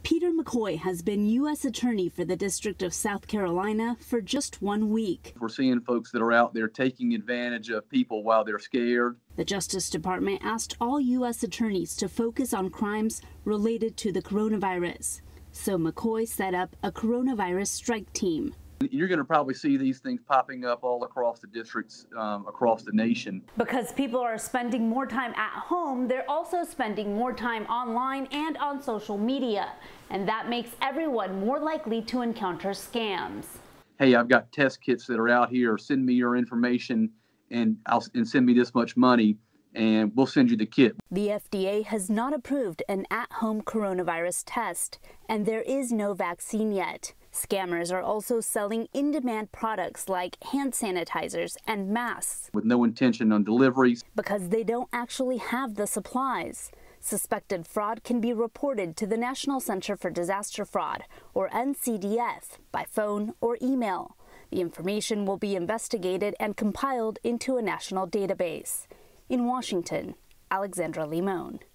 Peter McCoy has been U.S. Attorney for the District of South Carolina for just 1 week. We're seeing folks that are out there taking advantage of people while they're scared. The Justice Department asked all U.S. attorneys to focus on crimes related to the coronavirus. So McCoy set up a coronavirus strike team. You're going to probably see these things popping up all across the districts, across the nation. Because people are spending more time at home, they're also spending more time online and on social media. And that makes everyone more likely to encounter scams. Hey, I've got test kits that are out here. Send me your information and send me this much money, and we'll send you the kit. The FDA has not approved an at-home coronavirus test, and there is no vaccine yet. Scammers are also selling in-demand products like hand sanitizers and masks, with no intention on deliveries, because they don't actually have the supplies. Suspected fraud can be reported to the National Center for Disaster Fraud, or NCDF, by phone or email. The information will be investigated and compiled into a national database. In Washington, Alexandra Limon.